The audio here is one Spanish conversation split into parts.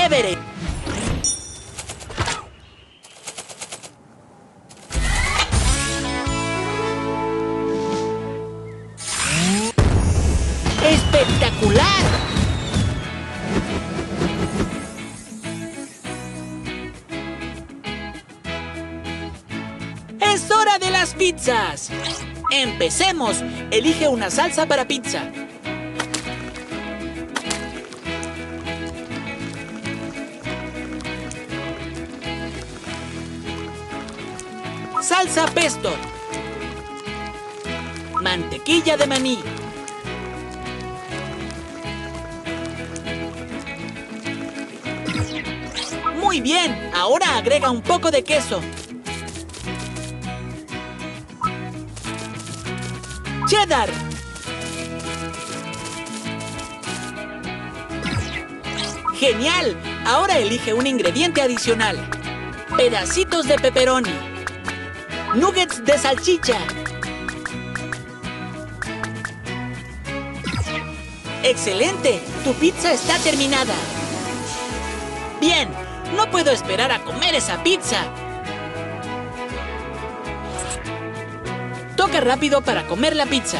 Everest. ¡Espectacular! ¡Es hora de las pizzas! ¡Empecemos! Elige una salsa para pizza. Salsa pesto. Mantequilla de maní. Muy bien, ahora agrega un poco de queso. Cheddar. ¡Genial! Ahora elige un ingrediente adicional. Pedacitos de pepperoni. Nuggets de salchicha. ¡Excelente! Tu pizza está terminada. Bien, no puedo esperar a comer esa pizza. Toca rápido para comer la pizza.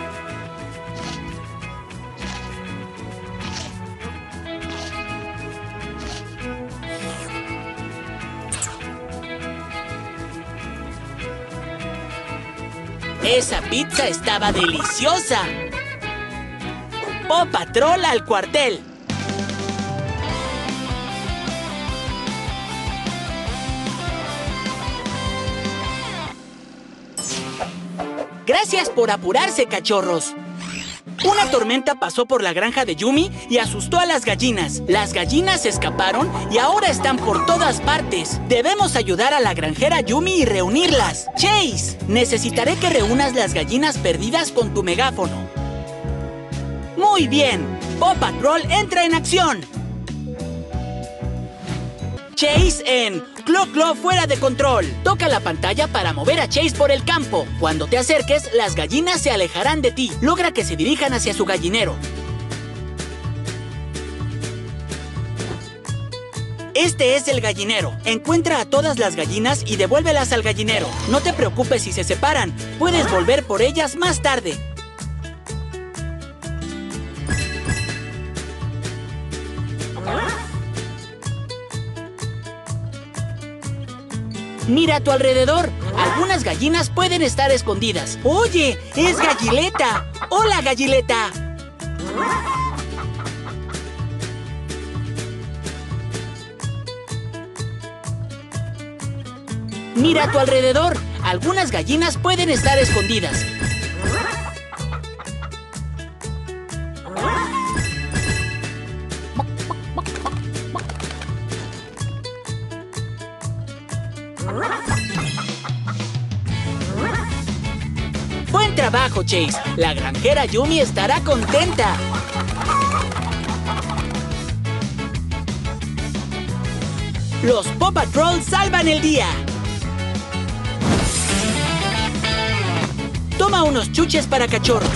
¡Esa pizza estaba deliciosa! ¡Paw Patrol al cuartel! ¡Gracias por apurarse, cachorros! Una tormenta pasó por la granja de Yumi y asustó a las gallinas. Las gallinas escaparon y ahora están por todas partes. Debemos ayudar a la granjera Yumi y reunirlas. Chase, necesitaré que reúnas las gallinas perdidas con tu megáfono. Muy bien. Paw Patrol entra en acción. Chase en Clo Clo fuera de control. Toca la pantalla para mover a Chase por el campo. Cuando te acerques, las gallinas se alejarán de ti. Logra que se dirijan hacia su gallinero. Este es el gallinero. Encuentra a todas las gallinas y devuélvelas al gallinero. No te preocupes si se separan. Puedes volver por ellas más tarde. Mira a tu alrededor. Algunas gallinas pueden estar escondidas. ¡Oye! ¡Es Gallileta! ¡Hola, Gallileta! Mira a tu alrededor. Algunas gallinas pueden estar escondidas. ¡Buen trabajo, Chase! La granjera Yumi estará contenta. Los Paw Patrol salvan el día. Toma unos chuches para cachorros.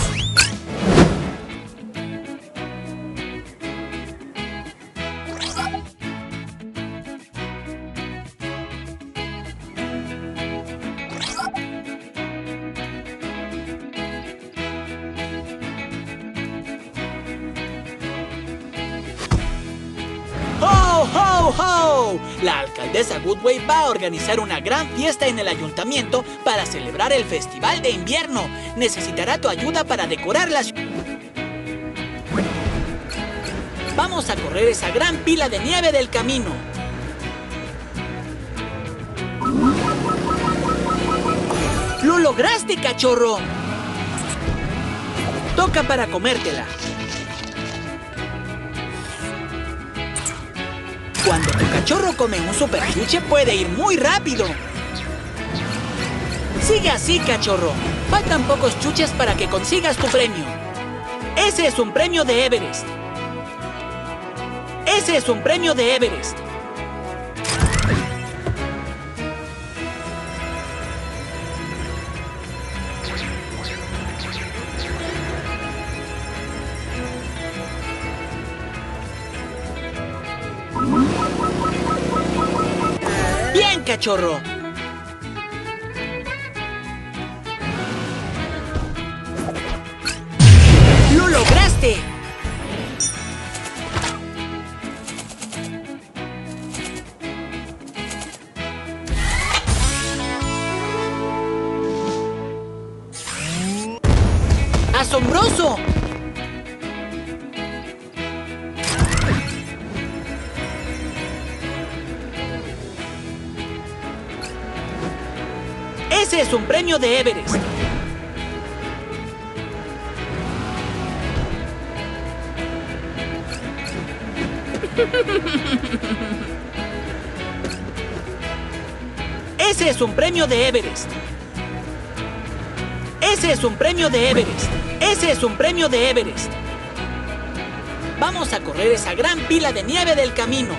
¡Ho, ho, ho! La alcaldesa Goodway va a organizar una gran fiesta en el ayuntamiento para celebrar el Festival de Invierno. Necesitará tu ayuda para decorar la ciudad. Vamos a correr esa gran pila de nieve del camino. ¡Lo lograste, cachorro! Toca para comértela. Cuando tu cachorro come un super chuche puede ir muy rápido. Sigue así, cachorro. Faltan pocos chuches para que consigas tu premio. Ese es un premio de Everest. Ese es un premio de Everest. cachorro! ¡Lo lograste! ¡Asombroso! ¡Ese es un premio de Everest! ¡Ese es un premio de Everest! ¡Ese es un premio de Everest! ¡Ese es un premio de Everest! Vamos a correr esa gran pila de nieve del camino.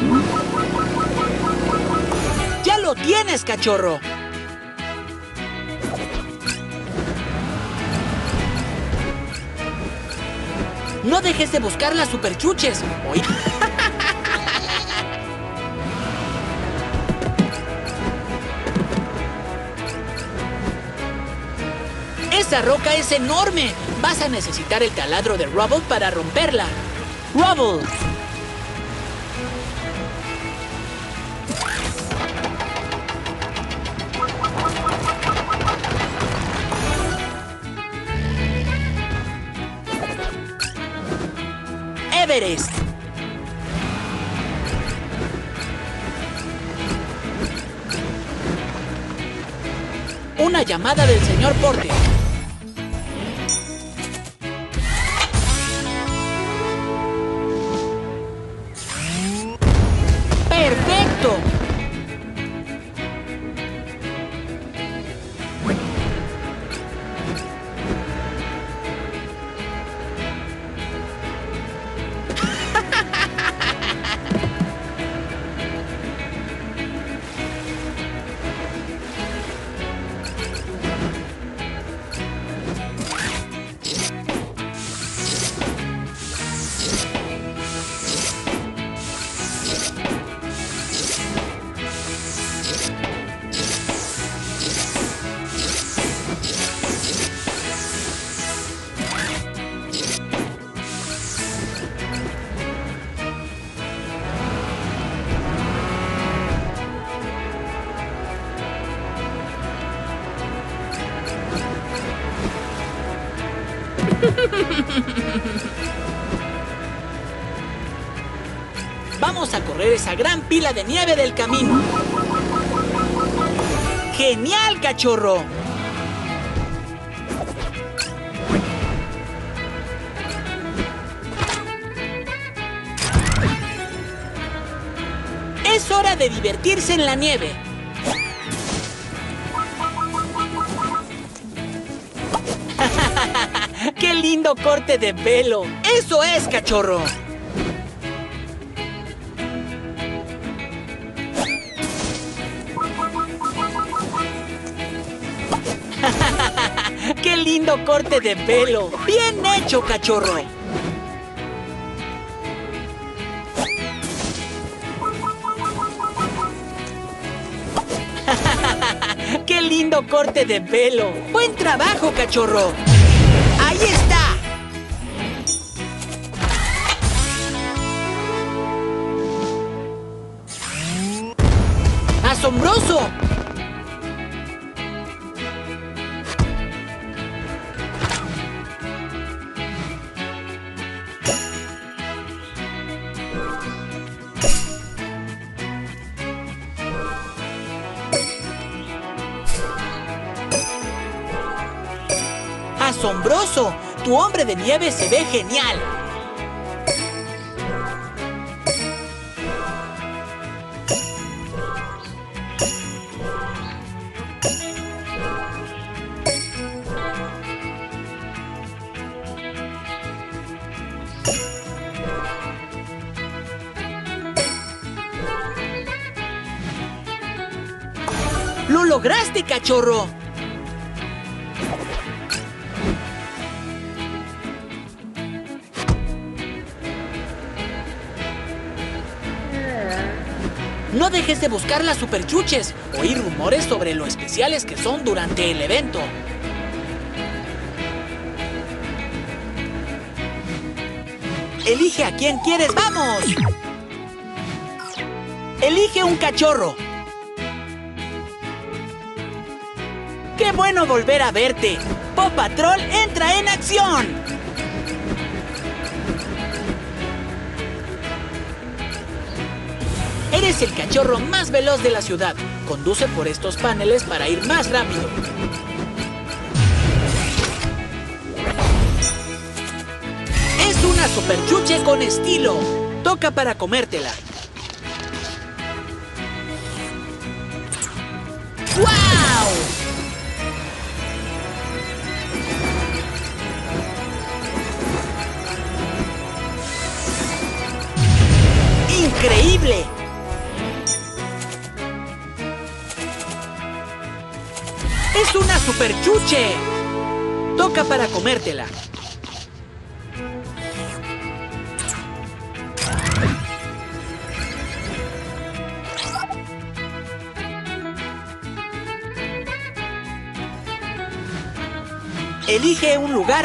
¡Ya lo tienes, cachorro! ¡No dejes de buscar las superchuches! ¡Oye! ¡Esa roca es enorme! Vas a necesitar el taladro de Rubble para romperla. ¡Rubble! Everest. Una llamada del señor Porter. ¡Perfecto! Vamos a correr esa gran pila de nieve del camino. ¡Genial, cachorro! Es hora de divertirse en la nieve. ¡Qué lindo corte de pelo! ¡Eso es, cachorro! ¡Qué lindo corte de pelo! ¡Bien hecho, cachorro! ¡Qué lindo corte de pelo! ¡Buen trabajo, cachorro! ¡Ahí está! ¡Asombroso! ¡Asombroso! ¡Tu hombre de nieve se ve genial! ¡Lo lograste, cachorro! No dejes de buscar las superchuches. Oí rumores sobre lo especiales que son durante el evento. Elige a quién quieres. ¡Vamos! Elige un cachorro. ¡Qué bueno volver a verte! ¡Paw Patrol entra en acción! Eres el cachorro más veloz de la ciudad. Conduce por estos paneles para ir más rápido. Es una superchuche con estilo. Toca para comértela. ¡Guau! ¡Increíble! ¡Es una superchuche! Toca para comértela. Elige un lugar.